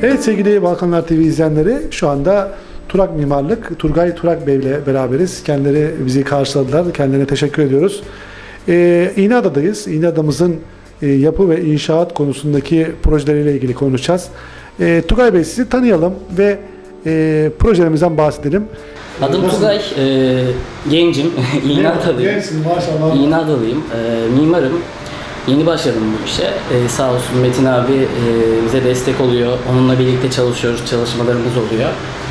Evet sevgili Balkanlar TV izleyenleri, şu anda Turak Mimarlık, Turgay Turak Bey ile beraberiz. Kendileri bizi karşıladılar. Kendilerine teşekkür ediyoruz. İğneada'dayız. İğneada'mızın yapı ve inşaat konusundaki projeleriyle ilgili konuşacağız. Tugay Bey, sizi tanıyalım ve projelerimizden bahsedelim. Adım Tugay, gencim, İğneadalıyım. Gençsin maşallah. İğneadalıyım, mimarım. Yeni başladım bu işe. Sağ olsun Metin abi bize destek oluyor. Onunla birlikte çalışıyoruz, çalışmalarımız oluyor.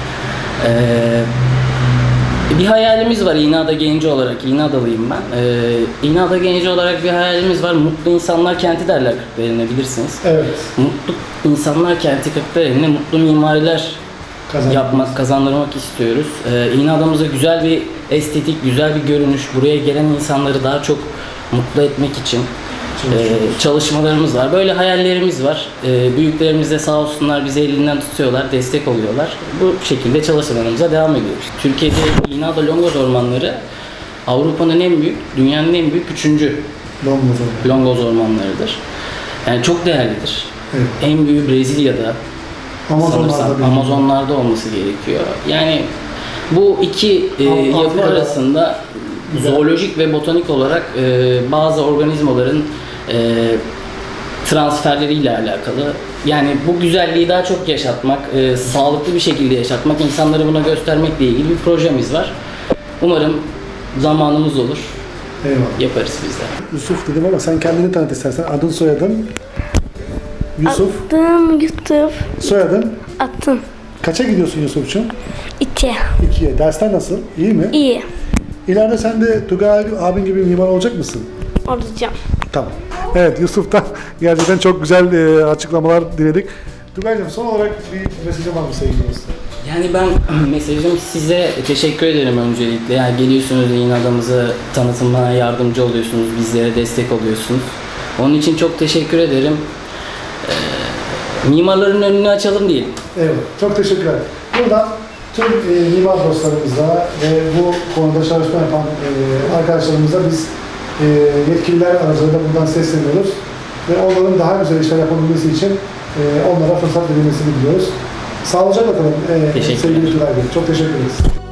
Bir hayalimiz var İğneada genci olarak. İğneadalıyım ben. İğneada genci olarak bir hayalimiz var. Mutlu insanlar kenti derler Kırklareli'ne, bilirsiniz. Evet. Mutlu insanlar kenti Kırklareli'ne mutlu mimariler kazandırmak istiyoruz. İğneada'mıza güzel bir estetik, güzel bir görünüş, buraya gelen insanları daha çok mutlu etmek için çalışmalarımız var. Böyle hayallerimiz var. Büyüklerimiz de sağ olsunlar bizi elinden tutuyorlar, destek oluyorlar. Bu şekilde çalışmalarımıza devam ediyoruz. Türkiye'de İğneada Longoz ormanları Avrupa'nın en büyük, dünyanın en büyük 3. Longoz ormanlarıdır. Yani çok değerlidir. Evet. En büyüğü Brezilya'da, Amazonlarda olması gerekiyor. Yani bu iki yapı arasında zoolojik ve botanik olarak bazı organizmaların transferleriyle alakalı. Yani bu güzelliği daha çok yaşatmak, sağlıklı bir şekilde yaşatmak, insanları buna göstermekle ilgili bir projemiz var. Umarım zamanımız olur. Eyvallah. Yaparız biz de. Yusuf dedim ama sen kendini tanıt istersen. Adın, soyadın? Yusuf. Adım Yusuf. Soyadın? Atın. Kaça gidiyorsun Yusuf'cum? 2. 2'ye. Dersler nasıl? İyi mi? İyi. İleride sen de Tugay abin gibi mimar olacak mısın? Olacağım. Tamam. Evet, Yusuf'tan gerçekten çok güzel açıklamalar diledik. Tugay'cığım, son olarak bir mesajım var mı sevgili dostlar? Yani ben mesajım, size teşekkür ederim öncelikle. Yani geliyorsunuz, İğneada'mıza tanıtımına yardımcı oluyorsunuz, bizlere destek oluyorsunuz. Onun için çok teşekkür ederim. Mimarların önünü açalım diyelim. Evet, çok teşekkürler. Buradan tüm mimar dostlarımızla ve bu konuda çalışma yapan arkadaşlarımıza biz yetkililer aracılığıyla buradan sesleniyoruz. Ve onların daha güzel işler yapabilmesi için onlara fırsat verilmesini diliyoruz. Sağlıcakla kalın sevgili Tugay Bey. Çok teşekkür ederiz.